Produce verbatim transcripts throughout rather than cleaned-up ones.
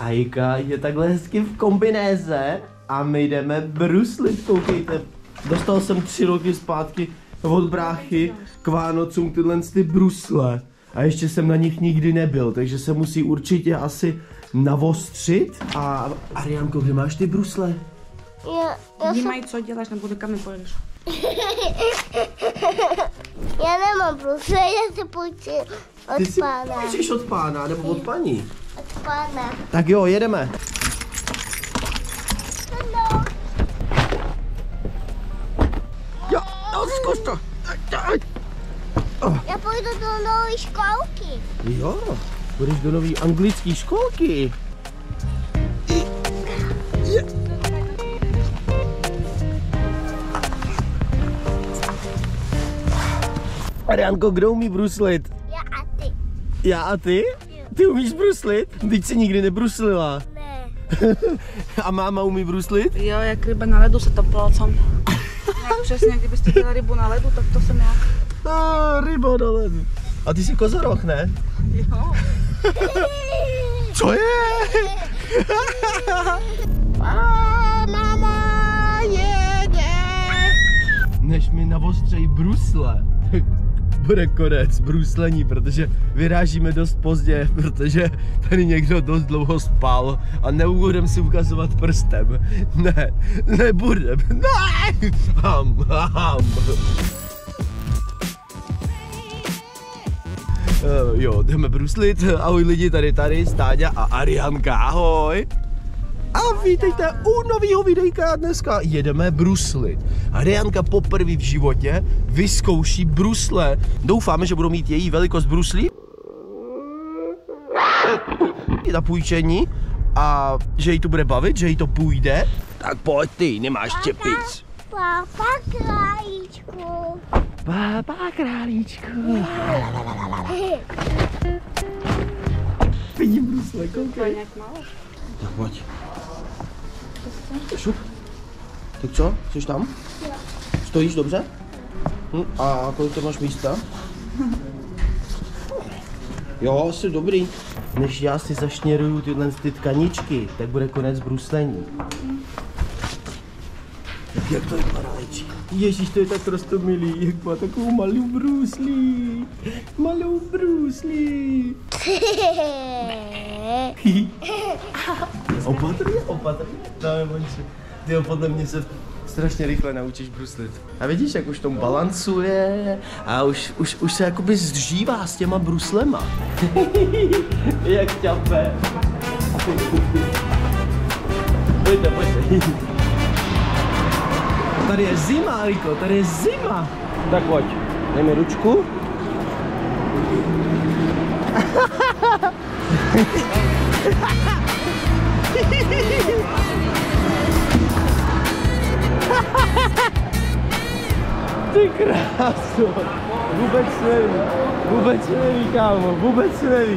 Ajka je takhle hezky v kombinéze a my jdeme bruslit, koukejte. Dostal jsem tři roky zpátky od bráchy k Vánocům tyhle ty brusle. A ještě jsem na nich nikdy nebyl, takže se musí určitě asi navostřit. A Ariánko, kde máš ty brusle? Já, já Vnímaj, co děláš, nebo do kam pojedeš. Já nemám brusle, já se půjčím od Ty si pána. půjčíš od pána nebo od paní? Od pána. Tak jo, jedeme. Ano. Jo, no, zkus to. Já půjdu do nové školky. Jo, budeš do nové anglické školky. Ariánko, kdo umí bruslit? Já a ty. Já a ty? Ty umíš bruslit? Teď jsi nikdy nebruslila. Ne. A máma umí bruslit? Jo, jak ryba na ledu se to palcem. Jak přesně, kdybyste chtěla rybu na ledu, tak to jsem já. No, ryba na ledu. A ty jsi kozoroch, ne? Jo. Co je? A máma jede. Než mi navostřejí brusle, bude konec bruslení, protože vyrážíme dost pozdě, protože tady někdo dost dlouho spal a nebudem si ukazovat prstem. Ne, nebudem. Ne! Ham, ham. Uh, jo, jdeme bruslit. Ahoj lidi, tady tady, Stáďa a Ariánka, ahoj. A vítejte u nového videjka. Dneska jedeme bruslit. Ariánka poprvé v životě vyzkouší brusle. Doufáme, že budou mít její velikost bruslí na půjčení a že jí to bude bavit, že jí to půjde. Tak pojď ty, nemáš čepic. Papa králíčku. Papa králíčku. Vidím brusle, koukej. Jak málo. Tak pojď. Šup. Tak co? Jsi tam? Stojíš dobře? Hm, a kolik to máš místa? Jo, jsi dobrý. Než já si zašněruju tyhle ty tkaničky, tak bude konec bruslení. Tak jak to vypadá, Lejčí? Ježíš, to je tak roztomilý, jak má takovou malou bruslí. Malou bruslí. Opatrně, opatrně. Dáme bonče. Ty podle mě se strašně rychle naučíš bruslit. A vidíš, jak už tom balancuje a už, už, už se jakoby zžívá s těma bruslema. Jak ťape. Pojďte, pojďte. Tady je zima, Aliko, tady je zima. Tak pojď, dej mi ručku. Ty kráso, vůbec neví, vůbec neví, kámo, vůbec neví.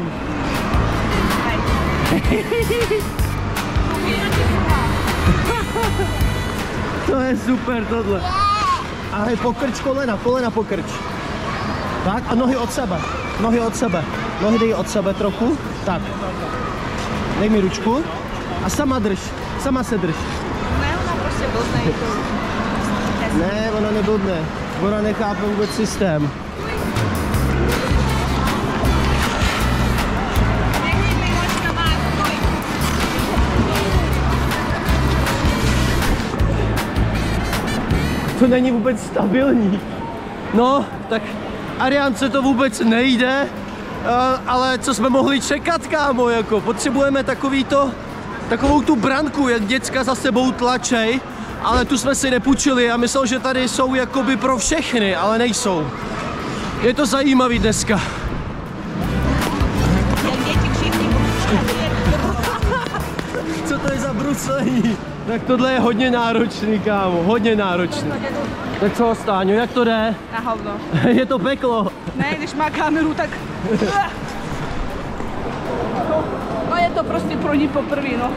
To je super tohle. A hej, pokrč kolena, kolena pokrč. Tak a nohy od sebe, nohy od sebe, nohy dej od sebe trochu, tak. Dej mi ručku a sama drž, sama se drž. Ne, ona prostě blbne. Ne, ona neblbne, ona nechápe vůbec systém. To není vůbec stabilní. No, tak Ariánce to vůbec nejde, ale co jsme mohli čekat, kámo, jako potřebujeme takový to, takovou tu branku, jak děcka za sebou tlačej, ale tu jsme si nepůjčili a myslel, že tady jsou jakoby pro všechny, ale nejsou. Je to zajímavý dneska. Co to je za bruslení? Tak tohle je hodně náročný, kámo, hodně náročný. Tak co, Stáňo, jak to jde? Na hovno. Je to peklo. Ne, když má kameru, tak... No je to prostě pro ní poprvé, no.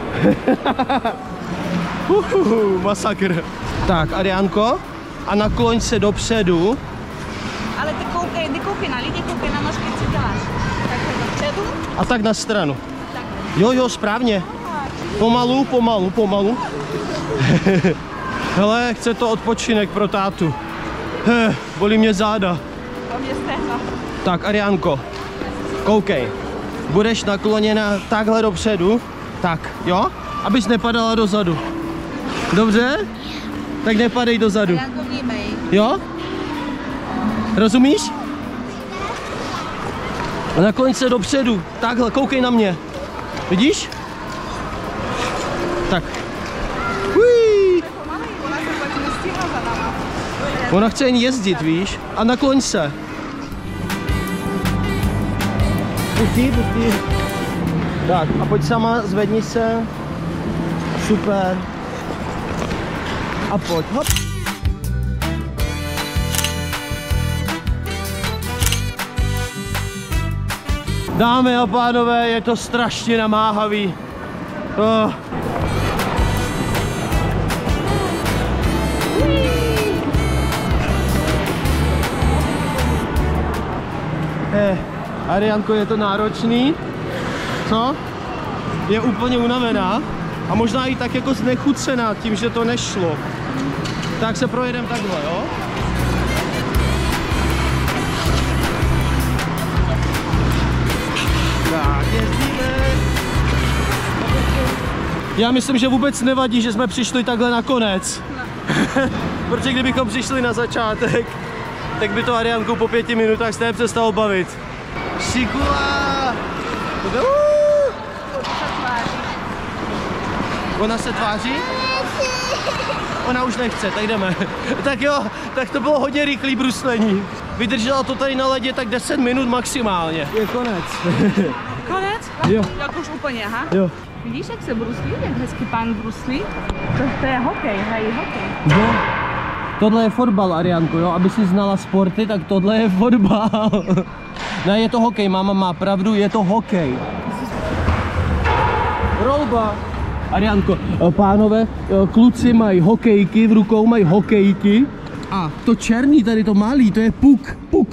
Uhuhu, masakr. Tak, Ariánko, a nakloň se dopředu. Ale ty koukej, ty koukej na lidi, koukej na nožky, co děláš. Takhle dopředu. A tak na stranu. Jo, jo, správně. Pomalu, pomalu, pomalu. Hele, chce to odpočinek pro tátu. He, bolí mě záda. Tam je stehna. Tak, Ariánko, koukej. Budeš nakloněna takhle dopředu. Tak, jo? Abys nepadala dozadu. Dobře? Tak nepadej dozadu. Ariánko, vnímej. Jo? Rozumíš? A nakloň se dopředu. Takhle, koukej na mě. Vidíš? Tak. Hui. Pomalej, ona se pak nestihla za náma. Ona chce jen jezdit, víš? A nakloň se. Pustí, pustí. Tak, a pojď sama, zvedni se. Super. A pojď, hop. Dámy a pánové, je to strašně namáhavý. Oh. Eh, Ariánko, je to náročný? Co? Je úplně unavená a možná i tak jako znechucená tím, že to nešlo. Tak se projedeme takhle, jo? Tak, jezdíme. Já myslím, že vůbec nevadí, že jsme přišli takhle na konec. Protože kdybychom přišli na začátek, tak by to Ariánku po pěti minutách stejně přestalo bavit. Šikula! Ona se tváří? Ona už nechce, tak jdeme. Tak jo, tak to bylo hodně rychlý bruslení. Vydržela to tady na ledě tak deset minut maximálně. Je konec. Konec? Jo. Jak už úplně, aha. Jo. Vidíš, jak se bruslí, jak hezky pán bruslí? To, to je hokej, hej, hokej. Jo. Tohle je fotbal, Ariánko, jo? Aby si znala sporty, tak tohle je fotbal. Ne, je to hokej, máma má pravdu, je to hokej. Rolba. Ariánko, pánové, kluci mají hokejky, v rukou mají hokejky. A to černý, tady to malý, to je puk, puk.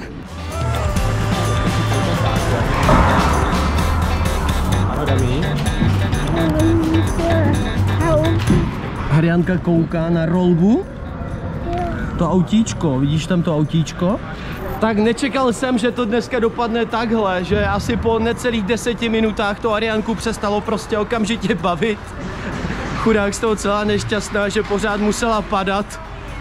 Ariánka kouká na rolbu. To autíčko, vidíš tam to autíčko? Tak nečekal jsem, že to dneska dopadne takhle, že asi po necelých deseti minutách to Ariánku přestalo prostě okamžitě bavit. Chudák z toho celá nešťastná, že pořád musela padat.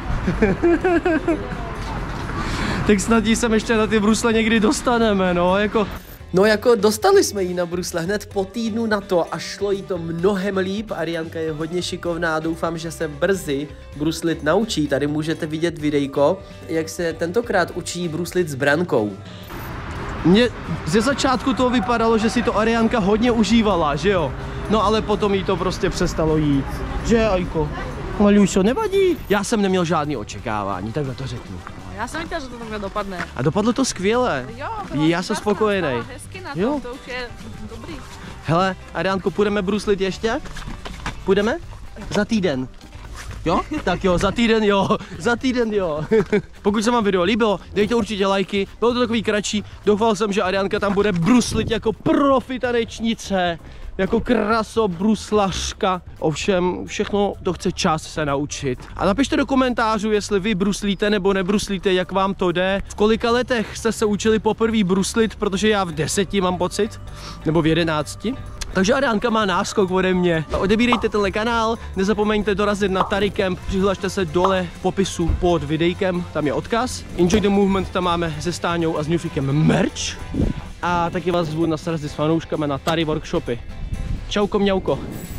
Tak snad jí sem ještě na ty brusle někdy dostaneme, no, jako... No jako dostali jsme ji na brusle hned po týdnu na to a šlo jí to mnohem líp. Ariánka je hodně šikovná a doufám, že se brzy bruslit naučí. Tady můžete vidět videjko, jak se tentokrát učí bruslit s brankou. Mně ze začátku to vypadalo, že si to Ariánka hodně užívala, že jo? No ale potom jí to prostě přestalo jít. Že, Ajko? Malušo, nevadí. Já jsem neměl žádný očekávání, takhle to řeknu. Já jsem viděla, že to takhle dopadne. A dopadlo to skvěle. Jo, Já jsem spokojený. Hezky na to, Jo. to už je dobrý. Hele, Ariánko, půjdeme bruslit ještě? Půjdeme? Za týden. Jo? Tak jo, za týden jo, za týden jo. Pokud se vám video líbilo, dejte určitě lajky, bylo to takový kratší, doufal jsem, že Ariánka tam bude bruslit jako profi tanečnice, jako krasobruslařka. Ovšem, všechno to chce čas se naučit. A napište do komentářů, jestli vy bruslíte nebo nebruslíte, jak vám to jde. V kolika letech jste se učili poprvé bruslit, protože já v deseti mám pocit, nebo v jedenácti. Takže Ariánka má náskok ode mě. Odebírejte tenhle kanál, nezapomeňte dorazit na Taricamp, přihlašte se dole v popisu pod videjkem, tam je odkaz. Enjoy the Movement, tam máme se Stáňou a s Newfreakem merch. A taky vás zvu na srazdy s fanouškami na Tari workshopy. Čauko mňauko.